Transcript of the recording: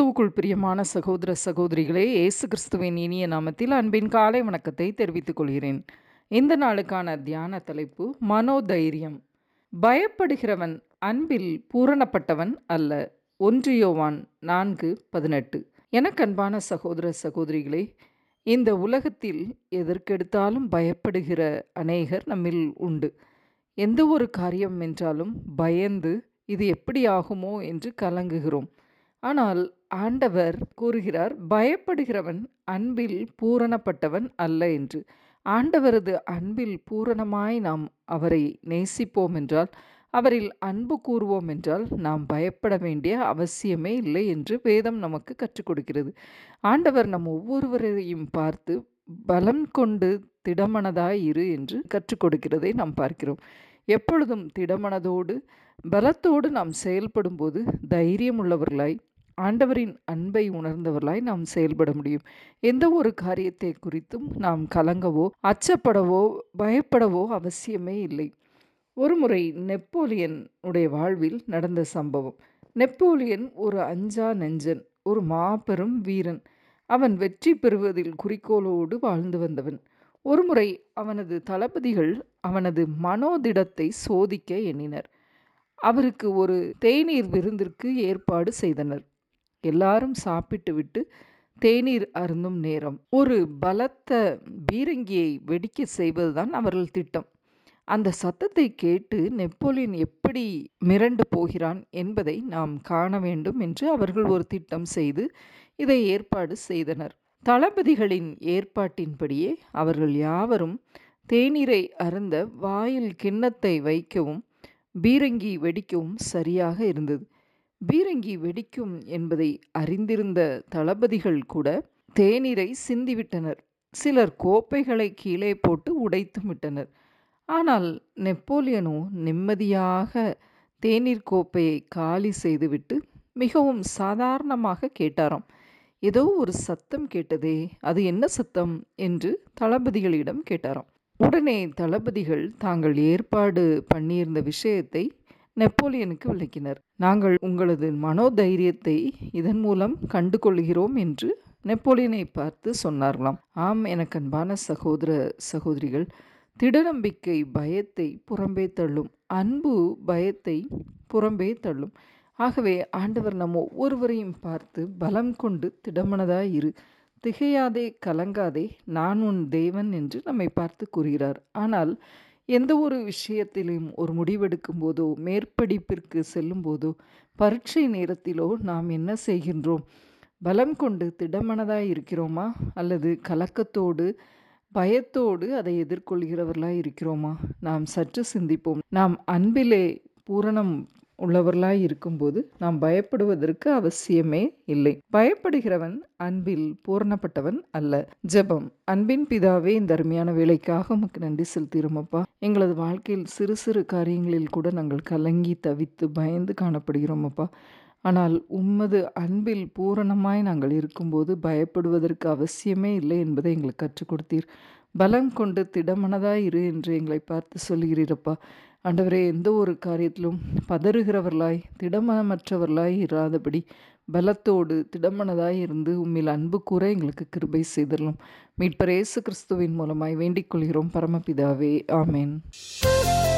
கிறிஸ்துவுக்குள் பிரியமான சகோதர சகோதரிகளே, இயேசு கிறிஸ்துவின் இனிய நாமத்தில் அன்பின் காலை வணக்கத்தை தெரிவித்துக் கொள்கிறேன். இந்த நாளுக்கான தியான தலைப்பு மனோதைரியம். பயப்படுகிறவன் அன்பில் பூரணப்பட்டவன் அல்ல. 1 யோவான் 4:18. எனக்கன்பான சகோதர சகோதரிகளே, இந்த உலகத்தில் எதற்கெடுத்தாலும் பயப்படுகிற அநேகர் நம்மில் உண்டு. எந்த ஒரு காரியம் என்றாலும் பயந்து இது எப்படி ஆகுமோ என்று கலங்குகிறோம். ஆனால் ஆண்டவர் கூறுகிறார், பயப்படுகிறவன் அன்பில் பூரணப்பட்டவன் அல்ல என்று. ஆண்டவரது அன்பில் பூரணமாய் நாம் அவரை நேசிப்போம் என்றால், அவரில் அன்பு கூறுவோம் என்றால், நாம் பயப்பட வேண்டிய அவசியமே இல்லை என்று வேதம் நமக்கு கற்றுக் கொடுக்கிறது. ஆண்டவர் நம் ஒவ்வொருவரையும் பார்த்து பலம் கொண்டு திடமனதாய் இரு என்று கற்றுக் கொடுக்கிறதை நாம் பார்க்கிறோம். எப்பொழுதும் திடமனதோடு பலத்தோடு நாம் செயல்படும் போது தைரியம் உள்ளவர்களாய், ஆண்டவரின் அன்பை உணர்ந்தவர்களாய் நாம் செயல்பட முடியும். எந்த ஒரு காரியத்தை குறித்தும் நாம் கலங்கவோ அச்சப்படவோ பயப்படவோ அவசியமே இல்லை. ஒருமுறை நெப்போலியன் உடைய வாழ்வில் நடந்த சம்பவம். நெப்போலியன் ஒரு அஞ்சா நெஞ்சன், ஒரு மாபெரும் வீரன். அவன் வெற்றி பெறுவதில் குறிக்கோளோடு வாழ்ந்து வந்தவன். ஒருமுறை அவனது தளபதிகள் அவனது மனோதிடத்தை சோதிக்க எண்ணினர். அவருக்கு ஒரு தேநீர் விருந்திற்கு ஏற்பாடு செய்தனர். எல்லாரும் சாப்பிட்டு விட்டு தேநீர் அருந்தும் நேரம். ஒரு பலத்த பீரங்கியை வெடிக்க செய்வதுதான் அவர்கள் திட்டம். அந்த சத்தத்தை கேட்டு நெப்போலியன் எப்படி மிரண்டு போகிறான் என்பதை நாம் காண வேண்டும் என்று அவர்கள் ஒரு திட்டம் செய்து இதை ஏற்பாடு செய்தனர். தளபதிகளின் ஏற்பாட்டின்படியே அவர்கள் யாவரும் தேநீரை அருந்த வாயில் கிண்ணத்தை வைக்கவும் பீரங்கி வெடிக்கவும் சரியாக இருந்தது. பீரங்கி வெடிக்கும் என்பதை அறிந்திருந்த தளபதிகள் கூட தேநீரை சிந்திவிட்டனர். சிலர் கோப்பைகளை கீழே போட்டு உடைத்தும் விட்டனர். ஆனால் நெப்போலியனோ நிம்மதியாக தேநீர் கோப்பையை காலி செய்துவிட்டு மிகவும் சாதாரணமாக கேட்டாராம். ஏதோ ஒரு சத்தம் கேட்டதே, அது என்ன சத்தம் என்று தளபதிகளிடம் கேட்டாராம். உடனே தளபதிகள் தாங்கள் ஏற்பாடு பண்ணியிருந்த விஷயத்தை நெப்போலியனுக்கு விளக்கினர். நாங்கள் உங்களது மனோதைரியத்தை இதன் மூலம் கண்டு கொள்கிறோம் என்று நெப்போலியனை பார்த்து சொன்னார்களாம். ஆம், எனக்கு அன்பான சகோதர சகோதரிகள், திடநம்பிக்கை பயத்தை புறம்பே தள்ளும், அன்பு பயத்தை புறம்பே தள்ளும். ஆகவே ஆண்டவர் நம் ஒவ்வொருவரையும் பார்த்து பலம் கொண்டு திடமனதாய் இரு, திகையாதே கலங்காதே, நான் உன் தேவன் என்று நம்மை பார்த்து கூறுகிறார். ஆனால் எந்த ஒரு விஷயத்திலும் ஒரு முடிவெடுக்கும் போதோ, மேற்படிப்பிற்கு செல்லும் போதோ, பரீட்சை நேரத்திலோ நாம் என்ன செய்கின்றோம்? பலம் கொண்டு திடமனதாய் இருக்கிறோமா? அல்லது கலக்கத்தோடு பயத்தோடு அதை எதிர்கொள்கிறவர்களாய் இருக்கிறோமா? நாம் சற்று சிந்திப்போம். நாம் அன்பிலே பூரணம் உள்ளவர்களாய் இருக்கும்போது நாம் பயப்படுவதற்கு அவசியமே இல்லை. பயப்படுகிறவன் அன்பில் பூரணப்பட்டவன் அல்ல. ஜெபம். அன்பின் பிதாவே, இந்த அருமையான வேலைக்காக உமக்கு நன்றி செலுத்துகிறோம் அப்பா. எங்களது வாழ்க்கையில் சிறு சிறு காரியங்களில் கூட நாங்கள் கலங்கி தவித்து பயந்து காணப்படுகிறோம் அப்பா. ஆனால் உம்மது அன்பில் பூரணமாய் நாங்கள் இருக்கும்போது பயப்படுவதற்கு அவசியமே இல்லை என்பதை எங்களுக்கு கற்றுக் கொடுத்தீர். பலம் கொண்டு திடமனதாய் இரு என்று எங்களை பார்த்து சொல்கிறீரப்பா. ஆண்டவரே, எந்த ஒரு காரியத்திலும் பதறுகிறவர்களாய் திடமனமற்றவர்களாய் இராதபடி பலத்தோடு திடமனதாய் இருந்து உம்மில் அன்பு கூற எங்களுக்கு கிருபை செய்தரலும். மீட்பர் இயேசு கிறிஸ்துவின் மூலமாய் வேண்டிக் கொள்கிறோம் பரமபிதாவே, ஆமேன்.